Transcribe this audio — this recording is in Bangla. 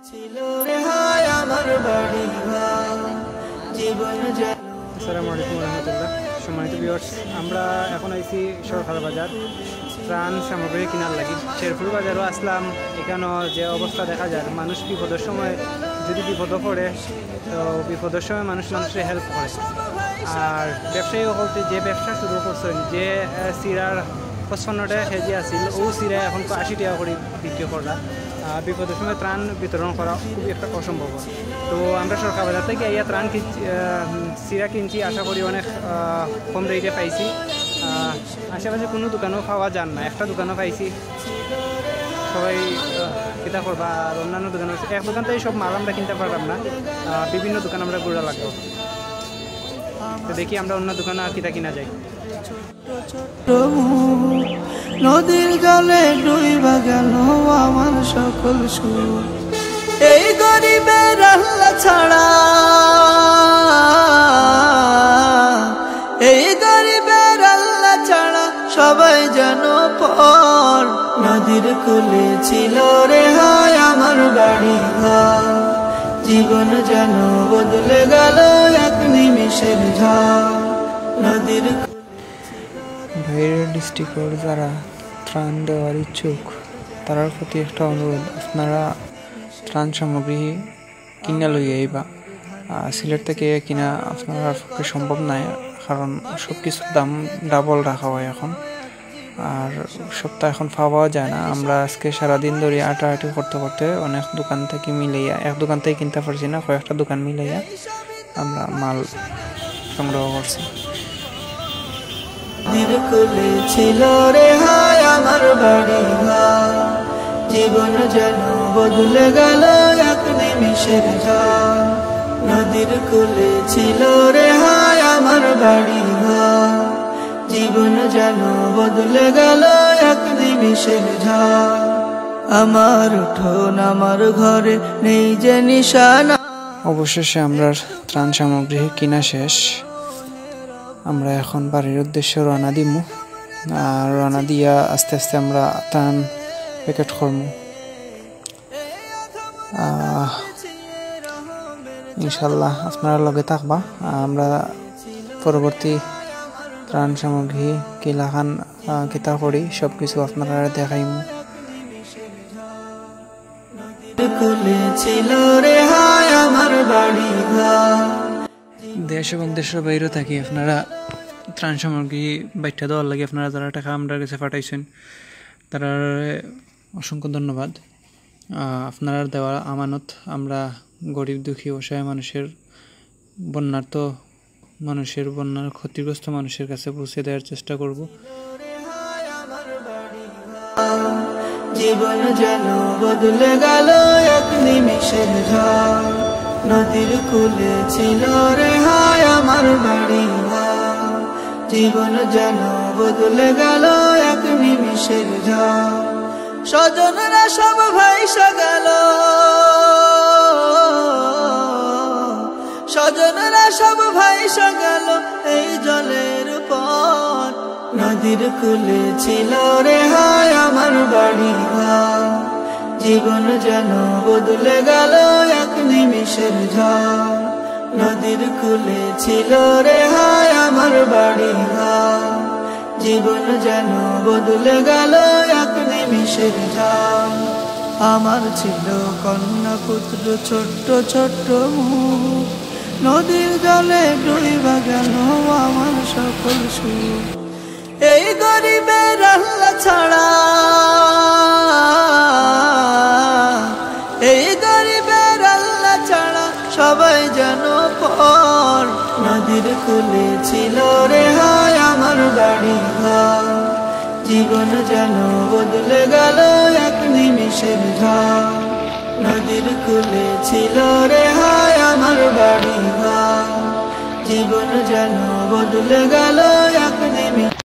আসসালামু আলাইকুম রহমতুল্লাহ। সম্মানিত ভিউয়ার্স, আমরা এখন আইছি সরকার বাজার ত্রাণ সামগ্রী কেনার লাগি। শেরপুর বাজারও আসলাম। এখানেও যে অবস্থা দেখা যায়, মানুষ বিপদের সময় যদি বিপদে পড়ে তো বিপদের সময় মানুষের হেল্প করে। আর ব্যবসায়ী বলতে যে ব্যবসা শুরু করছেন, যে চিরার 55 টাকা কেজি আছিল, ও চিরা এখন 80 টাকা করে বিক্রি করা। বিপদের সময় ত্রাণ বিতরণ করা খুবই একটা অসম্ভব। তো আমরা সরকার বাজার থেকে এই ত্রাণ চিরা কিনছি, আশা করি অনেক কম রেটে পাইছি। আশেপাশে কোনো দোকানও পাওয়া যান না, একটা দোকানও পাইছি। সবাই কিতা করবা, আর অন্যান্য দোকান আছে, এক দোকান থেকে সব মাল আমরা কিনতে পারলাম না, বিভিন্ন দোকান আমরা ঘুরা লাগবো। তো দেখি আমরা অন্য দোকানে আর কিতা কিনা যায়। নদীর জলে ডুইবা গেল আমার সকল সুর, এই গরিবের আল্লাহ ছাড়া, এই গরিবের আল্লাহ ছাড়া সবাই যেন পর। নদীর কূলে ছিল রে হায় আমার বাড়ি ঘর, জীবন যেন বদলে গেল এক নিমিষের ঝড়। নদীর বাইরের ডিস্ট্রিক্টের যারা ত্রাণ দেওয়ার ইচ্ছুক তার প্রতি একটা অনুরোধ, আপনারা ত্রাণ সামগ্রী কিনা লই আইবা। সিলেট থেকে কিনা আপনার পক্ষে সম্ভব নয়, কারণ সব কিছুর দাম ডাবল রাখা হয় এখন, আর সপ্তাহ এখন পাওয়া যায় না। আমরা আজকে সারাদিন ধরে আটাআটি করতে করতে অনেক দোকান থেকে মিলাইয়া, এক দোকান থেকে কিনতে পারছি না, কয়েকটা দোকান মিলাইয়া আমরা মাল সংগ্রহ করছি। নদীর কূলে ছিল রে হায় আমার বাড়ি ঘর, জীবন যেন বদলে গেল এক নিমিষের ঝড়। নদীর কূলে ছিল রে হায় আমার বাড়ি ঘর, জীবন যেন বদলে গেল এক নিমিষের ঝড়। আমার উঠোন আমার ঘরে নেই যে নিশানা। অবশেষে আমরা ত্রাণ সামগ্রী কিনা শেষ। আমরা এখন বাড়ির উদ্দেশ্যে রওনা দিমু, আর রওনা দিয়া আস্তে আস্তে আমরা ত্রাণ প্যাকেট করবো। ইনশাল্লাহ আপনারা লগে থাকবা। আমরা পরবর্তী ত্রাণ সামগ্রী কিলাখান কিতা করি সব কিছু আপনারা দেখাইমু। দেশ এবং দেশের বাইরে থাকি আপনারা ত্রাণ সামগ্রী বাইটা দেওয়ার লাগে আপনারা যারা টাকা আমরা কাছে পাঠাইছেন তারা অসংখ্য ধন্যবাদ। আপনারা দেওয়া আমানত আমরা গরিব দুঃখী অসহায় মানুষের, বন্যার্ত মানুষের, বন্যার ক্ষতিগ্রস্ত মানুষের কাছে পৌঁছে দেওয়ার চেষ্টা করব। জীবন যেন বদলে গেল এক নিমিষের ঝড়। নদীর কূলে ছিল রে হায় আমার বাড়ি ঘর, জীবন যেন বদলে গেল এক নিমিষের ঝড়। স্বজনরা সব ভাইসা গেল, স্বজনরা সব ভাইসা গেল এই জলের উপর। নদীর কূলে ছিল রে হায় আমার বাড়ি ঘর, জীবন যেন বদলে গেল এক নিমিষের ঝড়। নদীর কূলে ছিল রে হায় আমার বাড়ি ঘর, জীবন যেন বদলে গেল এক নিমিষের ঝড়। আমার ছিল কন্যা পুত্র ছোট্ট ছোট্ট মুখ, নদীর জলে ডুইবা গেল আমার সকল সুখ। এই গরিবের আল্লাহ ছাড়া, এই গরিবের আল্লাহ ছাড়া সবাই যেন পর। নদীর কূলে ছিল রে হায় আমার বাড়ি ঘর, জীবন যেন বদলে গেল এক নিমিষের ঝড়। নদীর কূলে ছিল রে হায় আমার বাড়ি ঘর, জীবন যেন বদলে গেল এক